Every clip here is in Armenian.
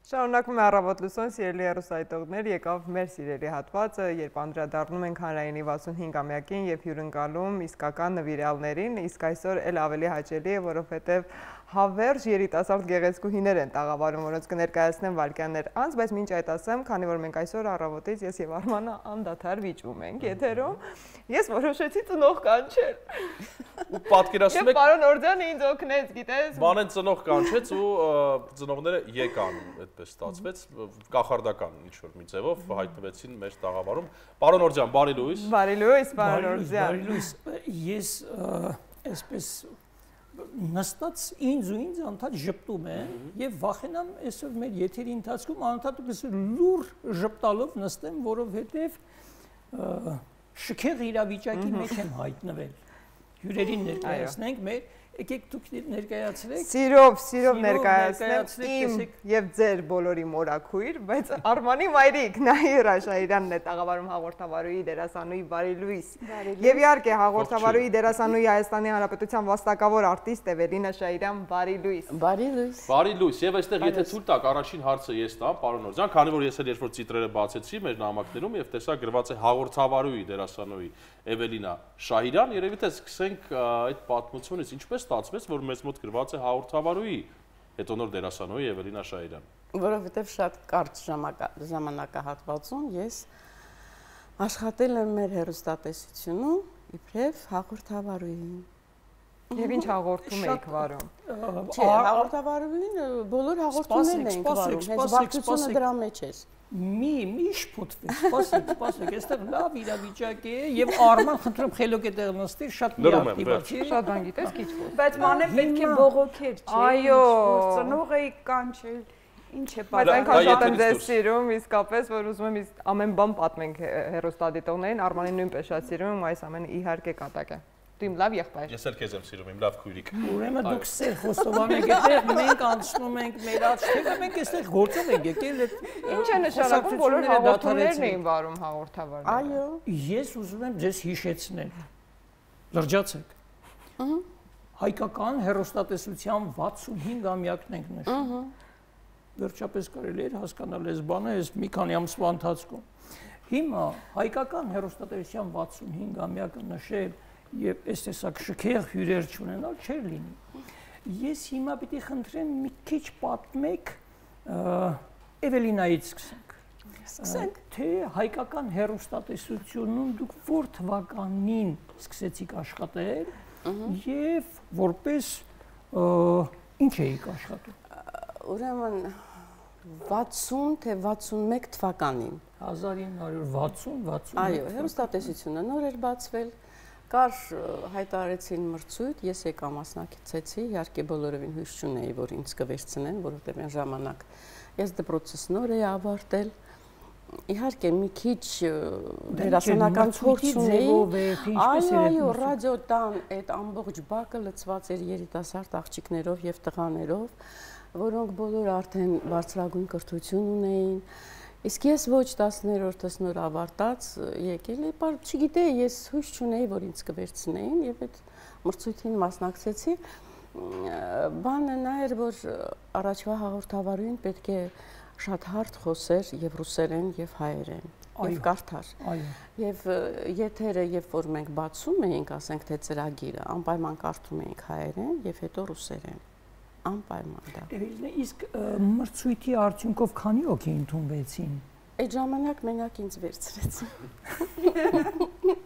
Շարունակում է առավոտ լուսոն, սիրելի հեռուստադիտողներ, եկավ մեր սիրելի հատվածը, երբ անդրադառնում ենք հանրայինի 65-ամյակին եւ հյուրընկալում իսկական նվիրյալներին, իսկ այսօր էլ ավելի հաճելի է, որովհետեւ հավերժ երիտասարդ գեղեցկուհիներ են տաղավարում, որոնց կներկայացնեմ վայրկյաններ անց, բայց մինչ այդ ասեմ, քանի որ մենք այսօր առավոտից ես եւ Արմանը անդադար վիճում ենք եթերում, ես որոշեցի ծնող կանչել։ Ու պատկերացնում եք, պարոն Օրդյանը ինձ օգնեց, գիտես։ Մանեն ծնող կանչեց ու ծնողները եկան, այդպես ստացվեց, կախարդական ինչ-որ մի ձևով հայտնվեցին մեր տաղավարում։ Պարոն Օրդյան, բարի լույս։ Բարի լույս, պարոն Օրդյան։ Բարի լույս, ես այսպես նստած ինձ անդադ ժպտում եմ եւ վախենամ այսօր մեր եթերի ընթացքում անդադ լուր ժպտալով նստեմ, որովհետեւ շքեղ իրավիճակի մեջ եմ հայտնվել։ Հյուրերին ներկայացնենք մեր եկեք դուք ներկայացրեք։ Սիրով ներկայացնենք իմ եւ ձեր բոլորի մորաքույր, բայց Արմանի մայրիկ Նահիրա Շահիրյանն է տաղավարում հաղորդավարուի դերասանուհի Բարի լույս։ Եվ իհարկե հաղորդավարուի դերասանուհի Հայաստանի Հանրապետության վաստակավոր արտիստ Էվելինա Շահիրյան, Բարի լույս։ Բարի լույս։ Բարի լույս։ Եվ այստեղ եթե ցույց տաք, առաջին հարցը ես տամ, պարոն Օրդյան, քանի որ ես էլ երբ որ ծիտրերը բացեցի մեր նամակներում եւ տեսա գրված է հաղորդավարուի դերասանուհի Էվելինա Շահիրյան, երևի թե սկսենք այդ պատմությունից, ինչպես ստացվեց, որ մեզ մոտ գրված է հաղորդավարուի, հետո նոր դերասանուհի Էվելինա Շահիրյան։ Որովհետև շատ կարճ ժամանակահատվածում ես աշխատել եմ մեր հեռուստատեսությունում իբրև հաղորդավարուի։ Եվ ինչ հաղորդում եք վարում։ Չէ, հաղորդավարուին բոլոր հաղորդումներն ենք վարում, հենց վարչությունը դրա մեջ էր։ Մի շփոթվեք, սպասեք, այստեղ լավ իրավիճակ է եւ Արման խնդրում խելոք է տեղ նստի, շատ մի ակտիվացի։ Շատ բան գիտես, քիչ ոչ։ Բայց մանե պետք է բողոքեր, չէ՞։ Այո, ծնող էի կանչել։ Ինչ է բայց այնքան շատ եմ ձեզ սիրում, իսկապես, որ ուզում եմ ամեն բան պատմենք հեռուստադիտողներին, Արմանին նույնպես շատ սիրում եմ, այս ամենը իհարկե կատակ է։ Դու իմ լավ եղբայր։ Ես էլ քեզ եմ սիրում, իմ լավ քույրիկ։ Ուրեմն դուք սեր խոստովան եք այդտեղ, մենք անցնում ենք մեր աչքերը, մենք այստեղ գործով ենք եկել այդ ինչ է նշանակում, բոլոր հաղորդումներն էին վարում հաղորդավարները։ Այո։ Ես ուզում եմ ձեզ հիշեցնել։ Լրջացեք։ Հայկական հեռուստատեսության 65-ամյակն ենք նշում։ Վերջապես կարելի էր հասկանալ այս բանը այս մի քանի ամսվա ընթացքում։ Հիմա հայկական հեռուստատեսության 65-ամյակը նշել եւ այս տեսակ շքեղ հյուրեր չունենալ չէր լինի։ Ես հիմա պիտի խնդրեմ մի քիչ պատմեք Էվելինայից սկսենք։ Թե հայկական հեռուստատեսությունում դուք որ թվականին սկսեցիք աշխատել եւ որպես ինչ էիք աշխատում։ Ուրեմն 60 թե 61 թվականին 1960-60 Այո, հեռուստատեսությունը նոր էր բացվել, կար հայտարարեցին մրցույթ, ես եկա մասնակցեցի, իհարկե բոլորովին հույս չունեի, որ ինձ կվերցնեն, որովհետև այն ժամանակ ես դպրոցս նոր էի ավարտել, իհարկե մի քիչ դերասանական փորձ ունեի, այո, ռադիոտան այդ ամբողջ բակը լցված էր երիտասարդ աղջիկներով եւ տղաներով, որոնք բոլորը արդեն բարձրագույն կրթություն ունեին։ Իսկ ես ոչ 10-րդս նոր ավարտած եկել էի, չգիտեի, ես հույս չունեի, որ ինձ կվերցնեին եւ այդ մրցույթին մասնակցեցի։ Բանը նա էր, որ առաջվա հաղորդավարին պետք է շատ հարթ խոսեր եւ ռուսերեն եւ հայերեն եւ կարդար։ Եվ եթերը, երբ որ մենք բացում էինք, ասենք թե ծրագիրը, անպայման կարդում էինք հայերեն եւ հետո ռուսերեն։ Անպայման դա։ Իսկ մրցույթի արդյունքով քանի հոգի ընդունվեցին։ Այդ ժամանակ մենակ ինձ վերցրեցին։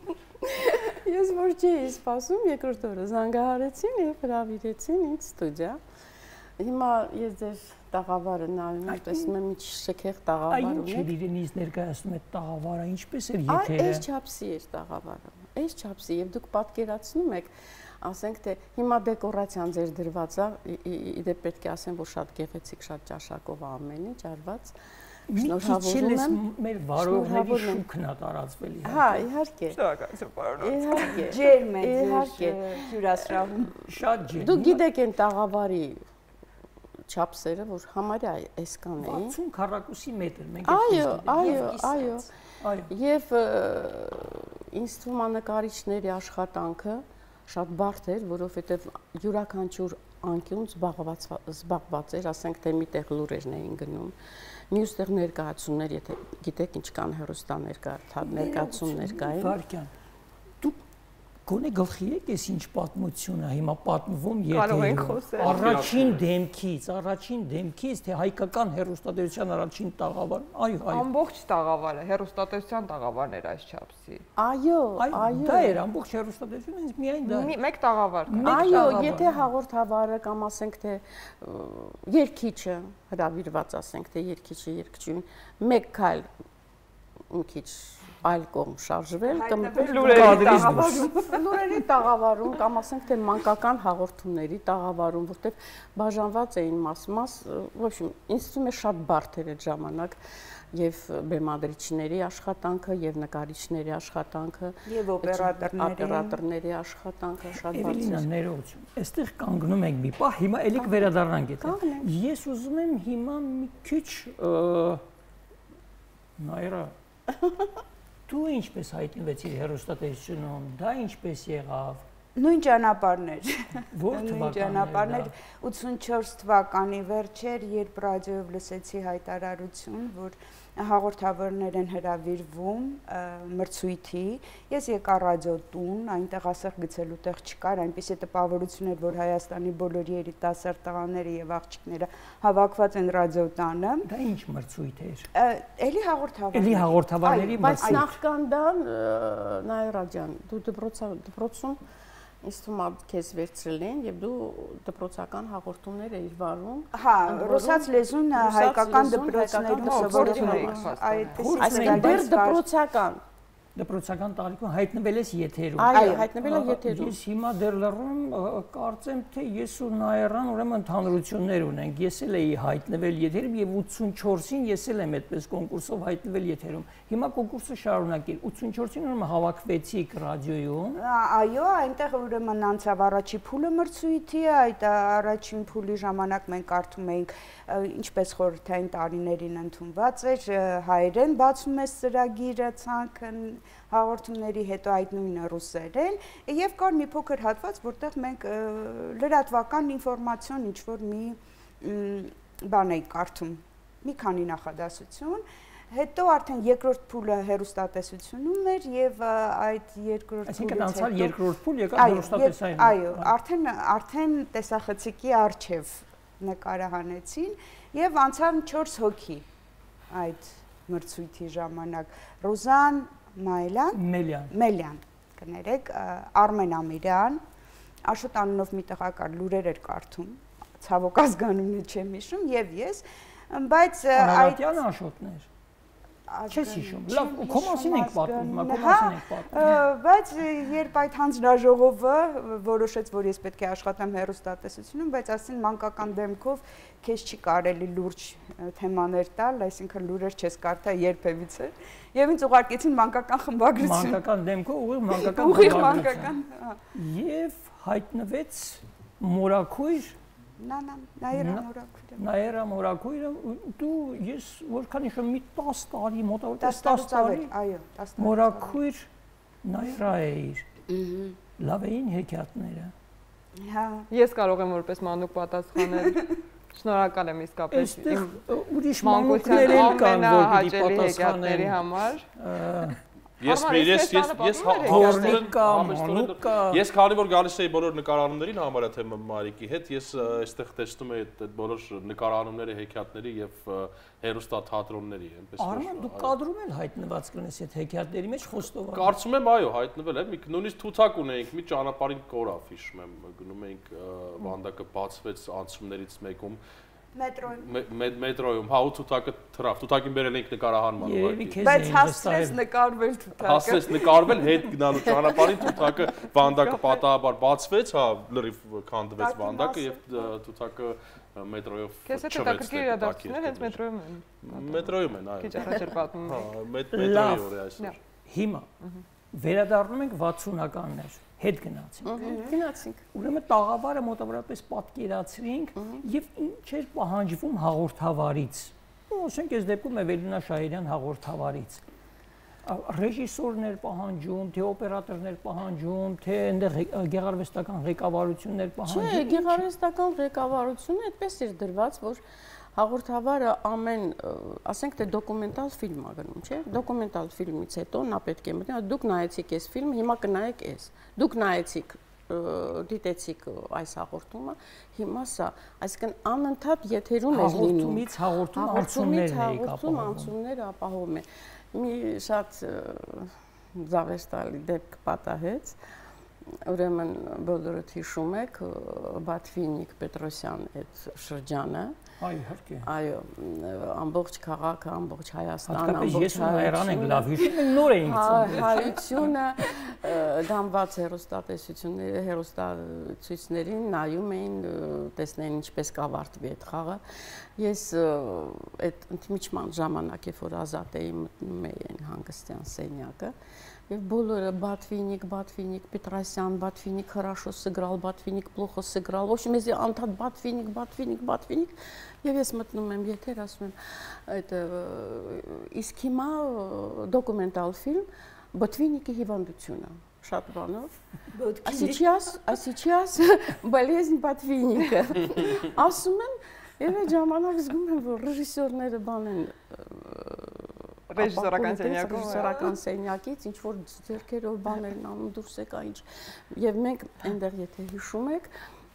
Ես որ չէի սպասում, երկրորդ օրը զանգահարեցին եւ հրավիրեցին ինձ ստուդիա։ Հիմա ես ձեր տաղավարը նայում եմ, տեսնում եմ ինչ շքեղ տաղավար ունի։ Ինչ էր իրենից ներկայացնում այդ տաղավարը, ինչպես էր եթերը։ Այս չափսի էր տաղավարը։ Այս չափսի եւ դուք պատկերացնում եք, ասենք թե հիմա դեկորացիան ձեր դրված է, իդեպ պետք է ասեմ, որ շատ գեղեցիկ, շատ ճաշակով է ամեն ինչ արված։ Շնորհավորում եմ մեր վարողների շուքն է տարածվել իհարկե։ Հա, իհարկե։ Շնորհակալություն, պարոն։ Իհարկե։ Ջերմ է Իհարկե։ հյուրասրահում։ Շատ ջերմ։ Դուք գիտեք այն տաղավարի չափսերը, որ համարյա այսքան էին։ 60 քառակուսի մետր, մենք Այո։ Եվ ինձ թվում է նկարիչների աշխատանքը շատ բարդ էր, որովհետև յուրաքանչյուր անկյուն զբաղված էր, ասենք թե միտեղ լուրերն էին գնում։ Մյուստեղ ներկայացումներ, եթե գիտեք ինչ կան հեռուստաներկայացումներ կային։ Վարքյան, դու գոնե գլխի եք էս ինչ պատմությունը հիմա պատմվում եթե առաջին դեմքից թե հայկական հեռուստատեսության առաջին տաղավար, այո, ամբողջ տաղավարը հեռուստատեսության տաղավարն էր այս չափսի։ Այո, դա էր ամբողջ հեռուստատեսությունը, հենց միայն դա։ Մեկ տաղավար։ Այո, եթե հաղորդավարը կամ ասենք թե երգիչը հրավիրված ասենք թե երգիչը երգչուն մեկ քայլ մի քիչ այլ կողմ շարժվել կամ լուրերի տաղավարում կամ ասենք թե մանկական հաղորդումների տաղավարում, որտեղ բաժանված էին մաս, в общем, ինձ թվում է շատ բարդ էր այդ ժամանակ եւ բեմադրիչների աշխատանքը եւ նկարիչների աշխատանքը եւ օպերատորների աշխատանքը շատ բարդ էր։ Ներողություն։ Այստեղ կանգնում ենք մի պահ, հիմա ելիք վերադառնանք եթե։ Ես ուզում եմ հիմա մի քիչ Նայրա դու ինչպես հայտնվեցիր հեռուստատեսությունում, դա ինչպես եղավ։ Նույն ճանապարհներ։ Որ ճանապարհներ 84 թվականի վերջեր, երբ ռադիոյով լսեցի հայտարարություն, որ հաղորդավարներ են հրավիրվում մրցույթի, ես եկա ռադիոտուն, այնտեղ ասեղ գցելու տեղ չկար, այնպիսի տպավորություն էր, որ Հայաստանի բոլոր երիտասարդ տղաները եւ աղջիկները հավաքված են ռադիոտանը։ Դա ինչ մրցույթ էր։ Էլի հաղորդավար։ Էլի հաղորդավարների բայց նախքան դա Նայրա ջան, դու դպրոցում ինձ թվում է քեզ վերցրել են եւ դու դպրոցական հաղորդումներ էիր վարում։ Հա, ռուսաց լեզուն հայկական դպրոցներում սովորում էի։ Այսինքն դեռ դպրոցական տարիքում հայտնվել ես եթերում։ Այո, հայտնվել եմ եթերում։ Ես հիմա դեռ լռում կարծեմ թե ես ու Նայրան ուրեմն ընդհանրություններ ունենք։ Ես էլ էի հայտնվել եթերում եւ 84-ին ես էլ եմ այդպես կոնկուրսով հայտնվել եթերում։ Հիմա կոնկուրսը շարունակիր։ 84-ին ուրեմն հավաքվեցիք ռադիոյում։ Այո, այնտեղ ուրեմն անցավ առաջի փուլը մրցույթի, այդ առաջին փուլի ժամանակ մենք կարդում էինք ինչպես խորհրդային տարիներին ընդունված էր հայերեն բացում է ծրագիրը ցանկը հաղորդումների հետո այդ նույնը ռուսերեն եւ կար մի փոքր հատված որտեղ մենք լրատվական ինֆորմացիոն ինչ որ մի բան էի կարդում մի քանի նախադասություն հետո արդեն երկրորդ փուլը հեռուստատեսությունում էր եւ այդ երկրորդ Այսինքն անցալ երկրորդ փուլ եկավ հեռուստատեսային Այո, արդեն տեսախցիկի արչեվ նկարահանեցին եւ անցան 4 հոգի այդ մրցույթի ժամանակ Ռուզան Մելյան կներեք Արմեն Ամիրյան Աշոտ անունով մի տղա լուրեր էր կարդում ցավոք ազգանունը չեմ հիշում եւ ես բայց այդ Աշոտն էր Չես հիշում, լավ, քո մասին ենք պատմում, բայց երբ այդ հանձնաժողովը որոշեց, որ ես պետք է աշխատեմ հեռուստատեսությունում, բայց ասին մանկական դեմքով քեզ չի կարելի լուրջ թեմաներ տալ, այսինքն լուրեր չես կարդա երբևիցե, եւ ինձ ուղարկեցին մանկական խմբագրություն։ Մանկական դեմքով ուղիղ մանկական։ Եվ հայտնվեց մորաքույր Նայրա մորաքույրը դու ես որքան հիշում մի 10 տարի մոտավորապես 10 տարի այո 10 տարի մորաքույր Նայրա էիր լավ էին հեքիաթները հա ես կարող եմ որպես մանուկ պատասխանել շնորհակալ եմ իսկապես ուրիշ մանուկներ էլ կան որ պիտի պատասխանեն համար Ես քանի որ գալիս էի բոլոր նկարահանումներին համարյա թե Մարիկի հետ, ես այստեղ տեսնում եի այդ բոլոր նկարահանումները, հեքիաթների եւ հեռուստաթատրոնների, այնպես որ Արման դու կադրում էլ հայտնված կնես այդ հեքիաթների մեջ խոստովան։ Կարծում եմ այո, հայտնվել է, նույնիսկ ցուցակ ունեինք, մի ճանապարհին կորավ, հիշում եմ, գնում էինք վանդակը բացվեց անցումներից մեկում մետրոյում, հա ու թութակը թրավ, թութակին բերել ենք նկարահանման ուղղակի։ Բայց հասցրեց նկարվել թութակը։ Հասցրեց նկարվել հետ գնալու ճանապարհին թութակը վանդակը պատահաբար բացվեց, հա լրիվ քանդվեց վանդակը եւ թութակը մետրոյով Քեզ հետ հետաքրքիր իրադարձություններ հենց մետրոյում են։ Մետրոյում են, այո։ Քիչ առաջ էր պատմում։ Հա, մետրոյի օրը այսօր։ Հիմա վերադառնում ենք 60-ականներ։ Հետ գնացինք։ Ուրեմն տաղավարը մոտավորապես պատկերացրինք եւ ինչ էր պահանջվում հաղորդավարից։ Ասենք այս դեպքում Էվելինա Շահերյան հաղորդավարից։ ռեժիսորներ պահանջում, թե օպերատորներ պահանջում, թե այնտեղ գեղարվեստական ղեկավարություններ պահանջում։ Չէ, գեղարվեստական ղեկավարությունը այդպես էր դրված, որ հաղորդավարը ամեն, ասենք թե դոկումենտալ ֆիլմ ա գնում, չէ՞։ Դոկումենտալ ֆիլմից հետո նա պետք է մտնի, դուք նայեցիք այս ֆիլմը, հիմա կնայեք այս։ Դուք նայեցիք, դիտեցիք այս հաղորդումը, հիմա սա, այսինքն անընդհատ եթերում էր լինում։ Հաղորդումից անցումները ապահովում է։ Մի շատ զավեստալի դեպք պատահեց, ուրեմն բոլորդ հիշում եք Բաթվինիկ Պետրոսյան այդ շրջանը։ Այո, իհարկե։ Այո, ամբողջ քաղաքը, ամբողջ Հայաստանը, ամբողջ Հայաստանը լավ հիշում են, նոր էին ծնվել։ Հայությունը դամված հերոստատեսությունները, հերոստացույցներին նայում էին, տեսնեն ինչպես կավարտվի այդ խաղը։ Ես այդ ընդմիջման ժամանակ, երբ որ ազատ էի, մտնում էի այն հանգստյան սենյակը, եւ բոլորը Батвинник, Петросян, Батвинник хорошо сыграл, Батвинник плохо сыграл. В общем, если անդադ Батвинник, եւ ես մտնում եմ եթեր, ասում եմ, это իսկ հիմա դոկումենտալ ֆիլմ Батвинники հիվանդությունը, շատ բանով. А сейчас болезнь Батвинника. Ասում եմ, եւ այդ ժամանակ զգում եմ, որ ռեժիսորները բան են ռեժիսորական սենյակից ինչ որ ձեռքերով բաներն անում դուրս եկա ինչ եւ մենք այնտեղ եթե հիշում եք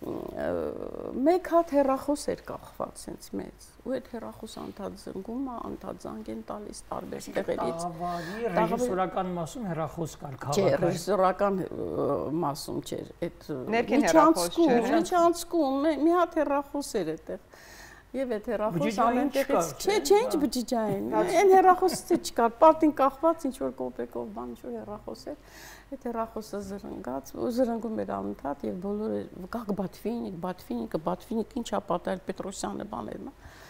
մեկ հատ հեռախոս էր կախված sense մեծ ու այդ հեռախոս անդադ զնգում է անդադ զանգ են տալիս տարբեր տեղերից ռեժիսորական մասում հեռախոս կար քաղաքը չէ ռեժիսորական մասում չէր այդ ներքին հեռախոս չէր միջանցքում մի հատ հեռախոս էր այդտեղ Եվ այդ հեռախոս ամեն տեղից չէ, ինչ բջջային։ Այն հեռախոսը չկար, պարտին կախված ինչ որ կոպեկով բան, ինչ որ հեռախոս էր։ Այդ հեռախոսը զրնգաց, ու զրնգում էր անընդհատ եւ բոլորը կակ Батвинник, ինչա պատահել Պետրոսյանը բաներն։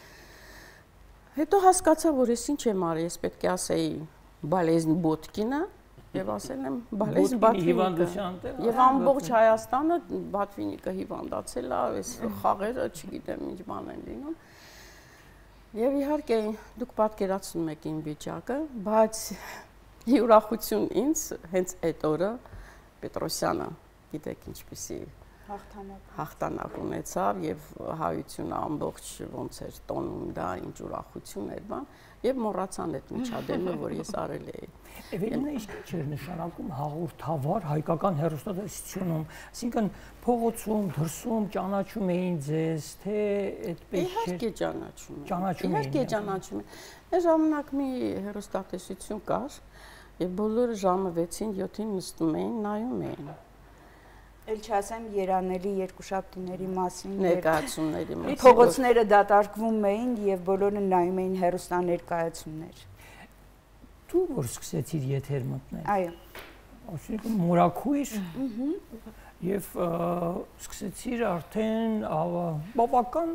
Հետո հասկացա, որ ես ինչ եմ արի, ես պետք է ասեի Болезнь Боткина եւ ասել եմ Болезнь Батвинника։ Եվ ամբողջ Հայաստանը Батвинника հիվանդացել է, այս խաղերը, չգիտեմ ինչ բան են լինում։ Եվ իհարկե դուք պատկերացնում եք իմ վիճակը, բայց ուրախություն ինձ հենց այդ օրը Պետրոսյանը, գիտեք ինչպեսի հաղթանակ ունեցավ եւ հայությունը ամբողջ ոնց էր տոնում դա ինչ ուրախություն էր բան եւ մոռացան այդ միջադեպը որ ես արել էի Էվելինա իսկ չէր նշանակում հաղորդավար հայկական հեռուստատեսությունում այսինքն փողոցում դրսում ճանաչում էին ձեզ թե այդպես չէ իհարկե ճանաչում են այս ժամանակ մի հեռուստատեսություն կար եւ բոլորը ժամը 6-ին 7-ին նստում էին նայում էին Էլ չասեմ երանելի երկուշաբթիների մասին ներկայացումների մասին փողոցները դատարկվում էին եւ բոլորը նայում էին հեռուստաներկայացումներ Դու որ սկսեցիր եթեր մտնել Այո Այսինքն մորաքույր եւ սկսեցիր արդեն բավական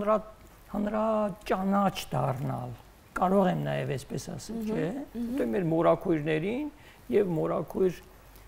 հանրաճանաչ դառնալ կարող եմ նաեւ այսպես ասել չէ դու մեր մորաքույրներին եւ մորաքույր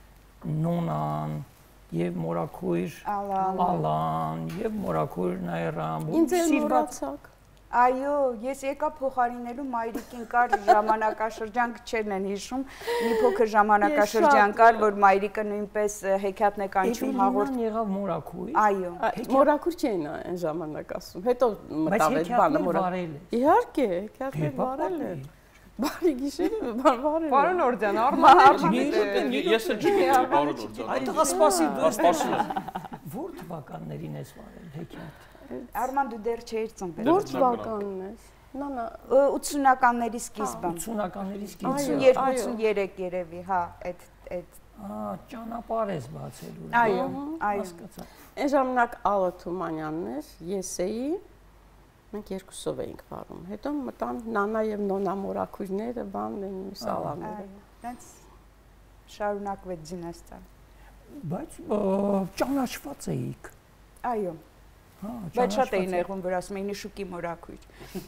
նոնան Եվ մորաքույր Ալան, եւ մորաքույր Նայրան, Ինձ էլ մոռացաք։ Այո, ես եկա փոխարինելու մայրիկին կար ժամանակաշրջան չեն են հիշում, մի փոքր ժամանակաշրջան կար, որ մայրիկը նույնպես հեքիաթն է կանչում հաղորդ եղավ մորաքույր։ Այո։ Մորաքույր չէին այն ժամանակ ասում։ Հետո մտավ այդ բանը մորաքույր։ Իհարկե, հեքիաթներ վարել է։ Բարի գիշեր, բարի։ Պարոն Օրդյան, արմահարմի։ Ես էլ չգիտեմ, պարոն Օրդյան։ Այդտեղ սպասի դու։ Որ թվականներին ես վարել հեքիաթ։ Արման դու դեռ չէիր ծնվել։ Որ թվականն ես։ Նանա 80-ականների սկիզբը։ 80-ականների սկիզբը։ 82-83 երևի, հա, այդ ճանապարհ ես բացել ու։ Այո, հասկացա։ Այն ժամանակ Ալա Թումանյանն էր, ես էի Մենք երկուսով էինք վարում։ Հետո մտան Նանա եւ Նոնա մորաքույրները, բանն են սալաները։ Դրանց շարունակվեց դինաստիան։ Բայց ճանաչված էիք։ Այո։ Հա, բայց շատ էին եղում, որ ասում էին Շուկի մորաքույր։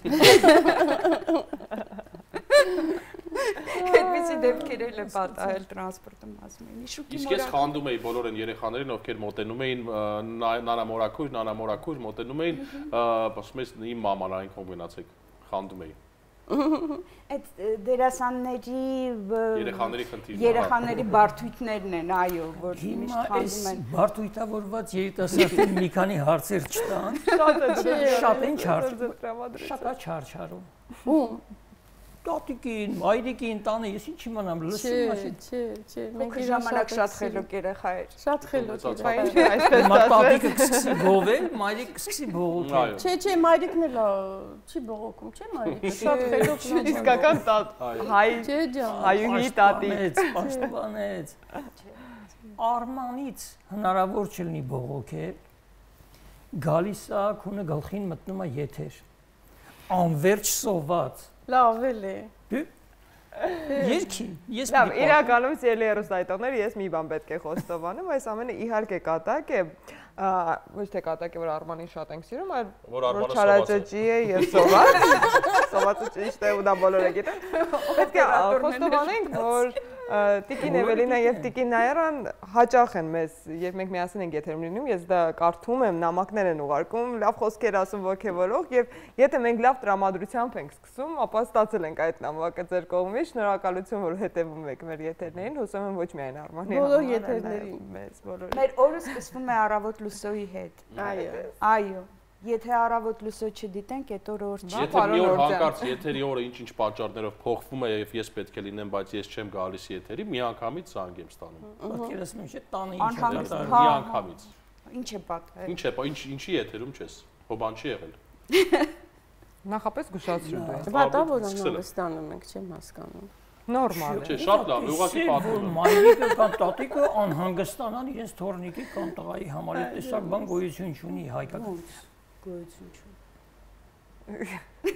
Այդպիսի դեպքեր էլ են պատահել տրանսպորտում, ասում էին Շուկի մորաքույր։ Իսկ ես խանդում էի բոլոր այն երեխաներին, ովքեր մոտենում էին Նանա մորաքույր, մոտենում էին, ասում ես իմ մաման այն կոմբինացեք, խանդում էի։ Այդ դերասանների երեխաների բարդույթներն են, այո, որ միշտ խանդում են։ Բարդույթավորված երիտասարդին մի քանի հարցեր չտան։ Շատ են չարչարում։ Ում տատիկին, մայրիկին տանը, ես ինչ իմանամ, լսում ասի։ Չէ, մենք ժամանակ շատ խելոք երեխա էր։ Շատ խելոք երեխա։ Այսպես տատիկը կսկսի բողովել, մայրիկը կսկսի բողոքել։ Չէ, մայրիկն էլ չի բողոքում, չէ, մայրիկը։ Շատ խելոք է։ Իսկական հայ։ Չէ, ջան։ Հայուհի տատի։ Պաշտպանեց։ Արմանից հնարավոր չլինի բողոքել։ Գալիս է քունը գլխին մտնում է եթեր։ Անverջ սոված։ Լավ էլի։ Երկի, ես լավ, իրականում սիրելի հեռուստադիտողներ, ես մի բան պետք է խոստովանեմ, այս ամենը իհարկե կատակ է, ոչ թե կատակ է, որ Արմանին շատ ենք սիրում, այլ որ չարաճճի է եւ սոված, սովածը ճիշտ է ու դա բոլորը գիտեն։ Պետք է խոստովանենք, որ Տիկին Էվելինա եւ Տիկին Նայարան հաճախ են մեզ, երբ մենք միասին ենք եթերում լինում, ես դա կարդում եմ, նամակներ են ուղարկում, լավ խոսքեր ասում ոգևորող եւ եթե մենք լավ տրամադրությամբ ենք սկսում, ապա ստացել ենք այդ նամակը ձեր կողմից։ Շնորհակալություն, որ հետեւում եք մեր եթերներին, հուսում եմ ոչ միայն Արմանի, բոլոր եթերներին, մեզ բոլորին։ Մեր օրը սկսվում է առավոտ լուսոյի հետ։ Այո։ Եթե առավոտ լուսո չդիտենք, այդ օրը օր չի։ Եթե մի օր հանկարծ եթերի օրը ինչ-ինչ պատճառներով փոխվում է եւ ես պետք է լինեմ, բայց ես չեմ գալիս եթերի, միանգամից զանգ եմ ստանում։ Պատկերացնում ես, տանը ինչ է դարձել, միանգամից։ Ինչ է պատահել։ Ինչ է, ինչի եթերում չես։ Հոբան չի եղել։ Նախապես զգուշացրու դու։ Բատա որ անհանգստանում ենք, չեմ հասկանում։ Նորմալ է։ Չէ, շատ լավ, ուղղակի պատմում եմ։ Մայրիկը կամ տատիկը անհանգստանան իրենց թորնիկի կամ տղայի համար, այդ տեսակ բան գոյություն չունի հայկական։ Գոյություն չունի։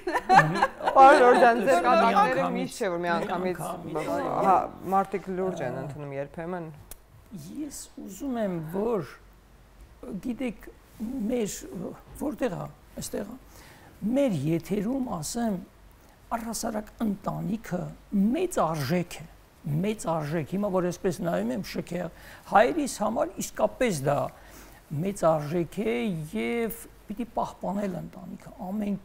Պարոն Ժորժան, ձեր կատակները միշտ չէ որ միանգամից մարդիկ լուրջ են ընդունում երբեմն։ Ես ուզում եմ, որ գիտեք, մեր որտեղ է, այստեղ է, մեր եթերում ասեմ առհասարակ ընտանիքը մեծ արժեք է, մեծ արժեք։ Հիմա որ այսպես նայում եմ շքեղ, հայրիս համար իսկապես դա մեծ արժեք է եւ պիտի պահպանել ընտանիքը ամեն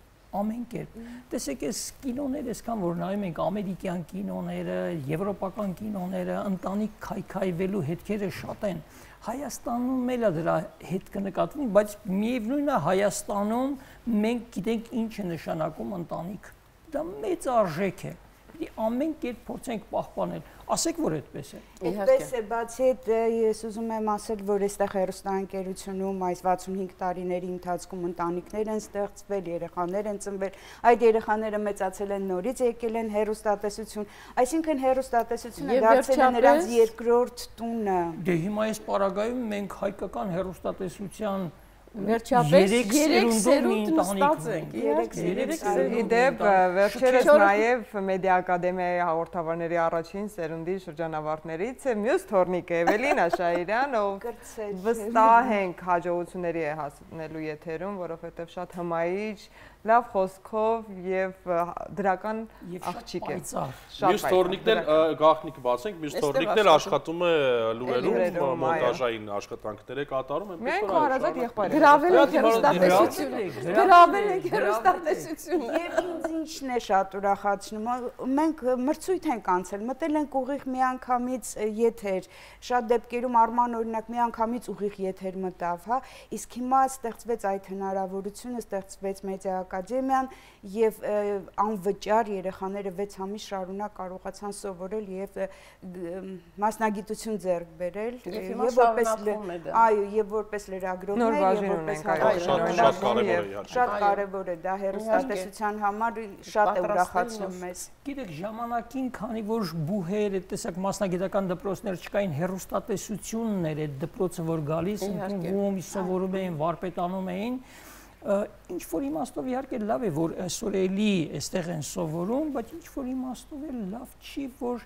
կերպ։ Տեսեք, այս կինոները այսքան որ նայում ենք ամերիկյան կինոները, եվրոպական կինոները, ընտանիք քայքայվելու հետքերը շատ են։ Հայաստանում էլ է դրա հետ կնկատվի, բայց միևնույնն է Հայաստանում մենք գիտենք ինչ է նշանակում ընտանիք։ Դա մեծ արժեք է։ Պիտի ամեն կերպ փորձենք պահպանել։ Ասեք, որ այդպես է։ Այդպես է, բացի այդ ես ուզում եմ ասել, որ այստեղ հեռուստաընկերությունում այս 65 տարիների ընթացքում ընտանիքներ են ստեղծվել, երեխաներ են ծնվել, այդ երեխաները մեծացել են, նորից եկել են հեռուստատեսություն, այսինքն հեռուստատեսությունը դարձել է նրանց երկրորդ տունը։ Դե հիմա այս պարագայում մենք հայկական հեռուստատեսության Վերջապես 3 սերունդ նստած ենք։ 3 սերունդ։ Իդեպ վերջերս նաև Մեդիա Ակադեմիայի հաղորդավարների առաջին սերունդի շրջանավարտներից է մյուս թորնիկը Էվելինա Շահիրյան, ով վստահ ենք հաջողությունների է հասնելու եթերում, որովհետև շատ հմայիչ, լավ խոսքով եւ դրական աղջիկ է։ Մյուս թորնիկներ գաղտնիք բացենք, մյուս թորնիկներ աշխատում է լուրերում, մոնտաժային աշխատանքներ է կատարում, այնպես որ հարազատ եղբայր Գրավել եք հեռուստատեսությունը։ Գրավել եք հեռուստատեսությունը։ Եվ ինձ ինչն է շատ ուրախացնում, մենք մրցույթ ենք անցել, մտել ենք ուղիղ միանգամից եթեր, շատ դեպքերում Արման օրինակ միանգամից ուղիղ եթեր մտավ, հա, իսկ հիմա ստեղծվեց այդ հնարավորությունը, ստեղծվեց Մեդիա Ակադեմիան եւ անվճար երեխաները 6 ամիս շարունակ կարողացան սովորել եւ մասնագիտություն ձեռք բերել եւ որպես այո եւ որպես լրագրողներ Շատ կարևոր է դա հեռուստատեսության համար, շատ է ուրախացնում մեզ։ Գիտեք, ժամանակին, քանի որ բուհեր, այդ տեսակ մասնագիտական դպրոցներ չկային, հեռուստատեսությունն էր այդ դպրոցը, որ գալիս, ընդունվում, սովորում էին, վարպետանում էին, ինչ որ իմաստով իհարկե լավ է, որ այսօր էլի այստեղ են սովորում, բայց ինչ որ իմաստով էլ լավ չի, որ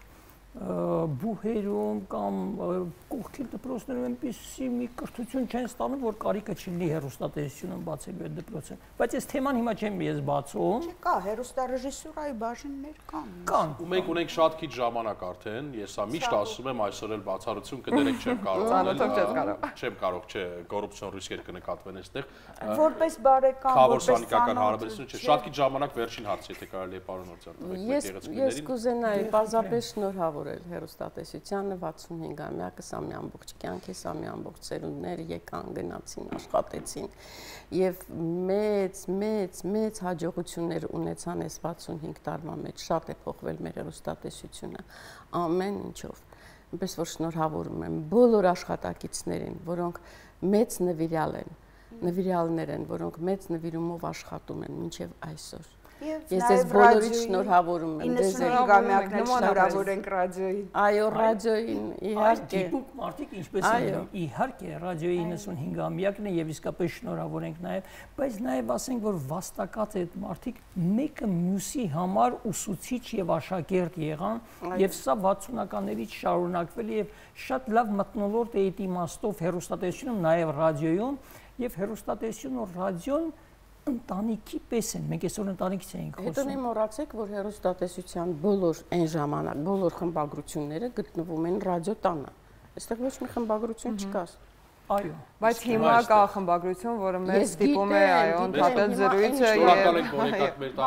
բուհերում կամ կողքի դպրոցներում այնպեսի մի կրթություն չեն ստանում, որ կարիքը չլինի հեռուստատեսությունում բացելու այդ դպրոցը։ Բայց այս թեման հիմա չեմ ես բացում։ Կա հեռուստարեժիսուրայի բաժիններ Կան։ Ու մենք ունենք շատ քիչ ժամանակ արդեն, ես սա միշտ ասում եմ, այսօր էլ բացառություն կդերեք չեմ կարող։ Չեմ կարող, չէ, կոռուպցիոն ռիսկեր կնկատվեն այստեղ։ Որպես բարեկամ, Խավոր սանիտարական հարաբերություն չէ, շատ քիչ ժամանակ վերջին հարց, եթե կարելի է պարոն Օրձյան։ Ես կուզենայի պարզապես շնորհավորել հեռուստատեսությանը 65-ամյակը, սա մի ամբողջ կյանք է, սա մի ամբողջ ծերունդներ եկան, գնացին, աշխատեցին եւ մեծ հաջողություններ ունեցան այս 65 տարվա մեջ, շատ է փոխվել մեր հեռուստատեսությունը ամեն ինչով։ Այնպես որ շնորհավորում եմ բոլոր աշխատակիցներին, որոնք մեծ նվիրյալներ են, որոնք մեծ նվիրումով աշխատում են մինչև այսօր։ Ես ձեզ բոլորիդ շնորհավորում եմ, 95-ամյակներ շնորհավոր ենք ռադիոյին։ Այո, ռադիոյին, իհարկե։ Դիպուկ մարդիկ ինչպես են, իհարկե, ռադիոյի 95-ամյակն է եւ իսկապես շնորհավոր ենք նաեւ, բայց նաեւ ասենք, որ վաստակած այդ մարդիկ մեկը մյուսի համար ուսուցիչ եւ աշակերտ եղան եւ սա 60-ականներից շարունակվել է եւ շատ լավ մթնոլորտ է այդ իմաստով հեռուստատեսությունում, նաեւ ռադիոյում եւ հեռուստատեսությունն ու ռադիոն ընտանիքի պես են, մենք այսօր ընտանիքից էինք խոսում։ Հետո մի մոռացեք, որ հեռուստատեսության բոլոր այն ժամանակ բոլոր խմբագրությունները գտնվում են ռադիոտանը։ Այստեղ ոչ մի խմբագրություն չկա։ Այո։ Բայց հիմա կա խմբագրություն, որը մեզ ստիպում է, այո, ընդհատել զրույցը եւ շնորհակալ ենք Բորեկատ մեր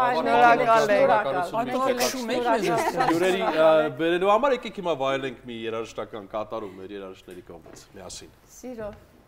տաղավարին։ Հյուրերի բերելու համար եկեք հիմա վայելենք մի երաժշտական կատարում մեր երաժիշտների կողմից միասին։ Սիրո